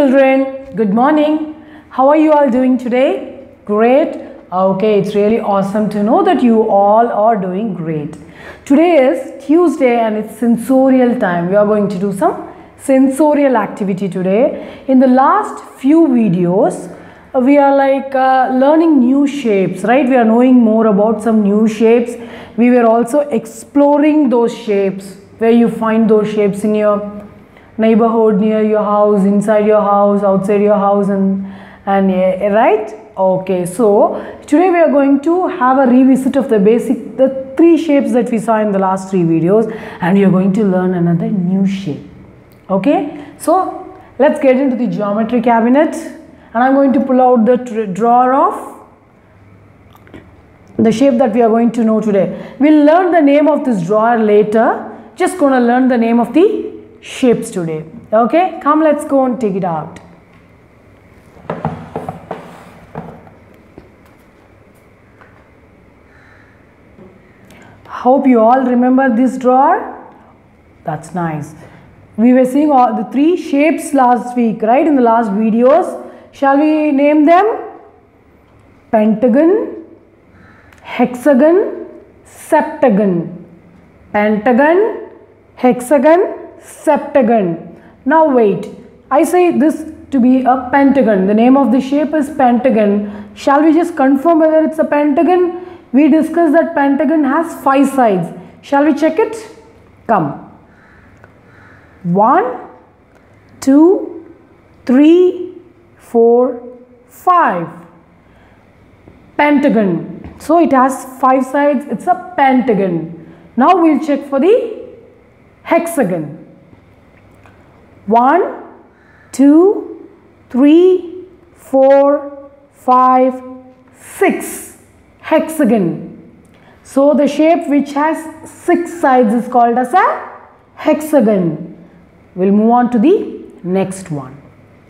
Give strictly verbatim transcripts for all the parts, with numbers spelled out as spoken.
children, good morning. How are you all doing today? Great. Okay, it's really awesome to know that you all are doing great. Today is Tuesday and it's sensorial time. We are going to do some sensorial activity today. In the last few videos, we are like uh, learning new shapes, right? We are knowing more about some new shapes. We were also exploring those shapes, where you find those shapes in your neighborhood, near your house, inside your house, outside your house, and and yeah, right? Okay, so today we are going to have a revisit of the basic, the three shapes that we saw in the last three videos, and we are going to learn another new shape. Okay, so let's get into the geometry cabinet, and I'm going to pull out the drawer of the shape that we are going to know today. We'll learn the name of this drawer later. Just gonna learn the name of the shapes today. Okay, come, let's go and take it out. Hope you all remember this drawer. That's nice. We were seeing all the three shapes last week, right? In the last videos. Shall we name them? Pentagon, hexagon, septagon. Pentagon, hexagon, septagon. Now wait, I say this to be a pentagon. The name of the shape is pentagon. Shall we just confirm whether it's a pentagon? We discussed that pentagon has five sides. Shall we check it? Come. One, two, three, four, five. Pentagon. So it has five sides. It's a pentagon. Now we'll check for the hexagon. One, two, three, four, five, six. Hexagon. So the shape which has six sides is called as a hexagon. We'll move on to the next one.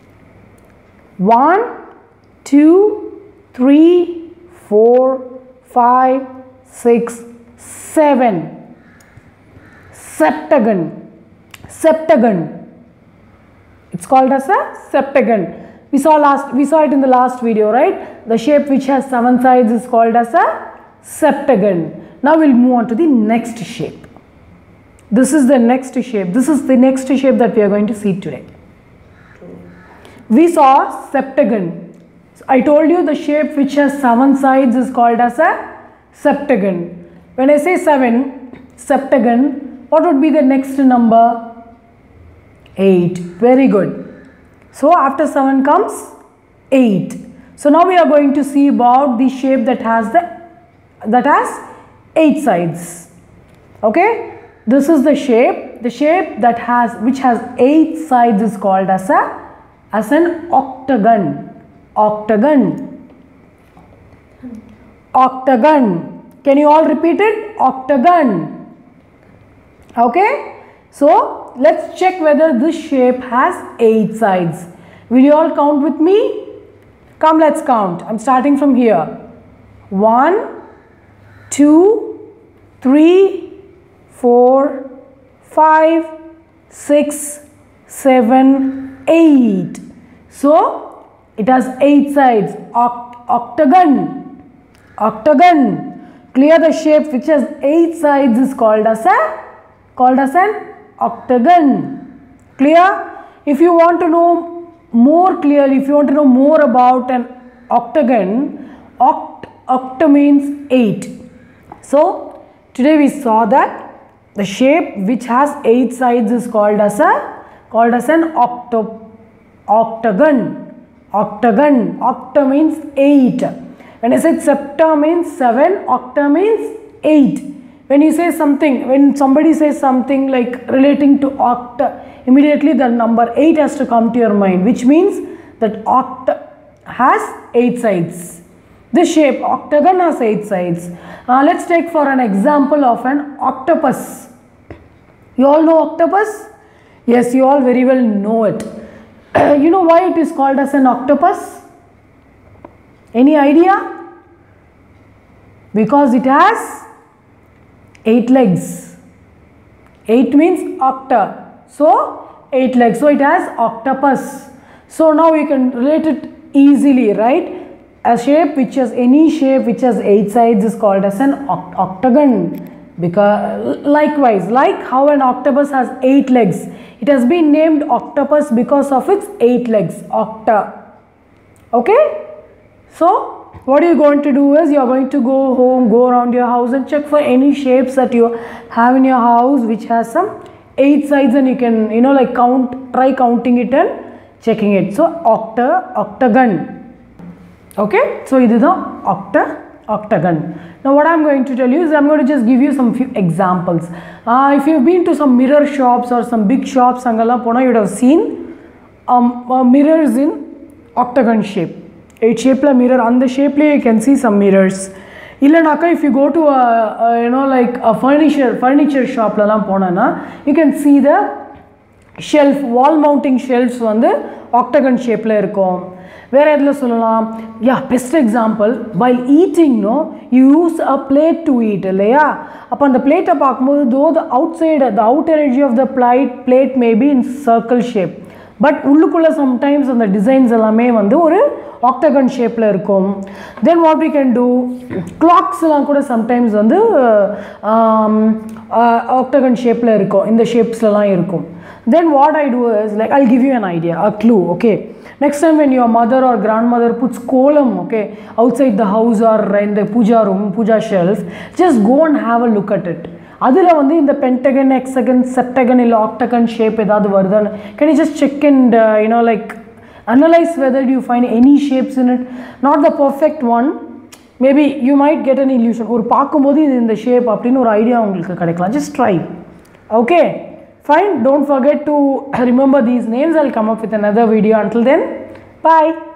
One, two, three, four, five, six, seven. Septagon. Septagon. It's called as a septagon. We saw last we saw it in the last video, right? The shape which has seven sides is called as a septagon. Now we'll move on to the next shape. This is the next shape. This is the next shape that we are going to see today. We saw septagon. I told you the shape which has seven sides is called as a septagon. When I say seven, septagon, what would be the next number? eight. Very good. So after seven comes eight. So now we are going to see about the shape that has the that has eight sides. Okay, this is the shape. The shape that has which has eight sides is called as a as an octagon. Octagon. Octagon. Can you all repeat it? Octagon. Okay. So let's check whether this shape has eight sides. Will you all count with me? Come, let's count. I'm starting from here. One, two, three, four, five, six, seven, eight. So it has eight sides. Oct octagon. Octagon. Clear, the shape which has eight sides is called as a called as an octagon. Clear? If you want to know more clearly, if you want to know more about an octagon, oct, octa means eight. So today we saw that the shape which has eight sides is called as a called as an octo, octagon. Octagon. Octa means eight. When I said septa means seven, octa means eight. When you say something, when somebody says something like relating to octa, immediately the number eight has to come to your mind, which means that octa has eight sides. This shape, octagon, has eight sides. Uh, let's take for an example of an octopus. You all know octopus? Yes, you all very well know it. You know why it is called as an octopus? Any idea? Because it has eight legs. eight means octa. So eight legs. So it has octopus. So now you can relate it easily, right? A shape which has any shape which has eight sides is called as an oct octagon. Because likewise, like how an octopus has eight legs, it has been named octopus because of its eight legs, octa. Okay? So what you are going to do is you are going to go home, go around your house and check for any shapes that you have in your house which has some eight sides, and you can, you know, like count, try counting it and checking it. So octa, octagon. Okay? So this is the octa, octagon. Now what I am going to tell you is I am going to just give you some few examples. Uh, if you have been to some mirror shops or some big shops, you would have seen um, uh, mirrors in octagon shape. Eight shape la mirror, on the shape you can see some mirrors. If you go to a, a you know like a furniture furniture shop, you can see the shelf, wall mounting shelves on the octagon shape la irukum. Where yeah, best example, while eating, no, you use a plate to eat. Upon the plate, though the outside, the outer edge of the plate, plate may be in circle shape, but sometimes on the designs octagon shape. Then what we can do, clocks sometimes on the um, uh, octagon shape in the shapes. Then what I do is, like, I'll give you an idea, a clue, okay. Next time when your mother or grandmother puts kolam, okay, outside the house or in the puja room, puja shelf, just go and have a look at it. Adula in the pentagon, hexagon, septagon, or octagon shape, can you just check and, uh, you know, like, analyze whether you find any shapes in it. Not the perfect one. Maybe you might get an illusion. Or paakumbodhu in the shape, or idea. Just try. Okay. Fine, don't forget to remember these names. I'll come up with another video. Until then, bye.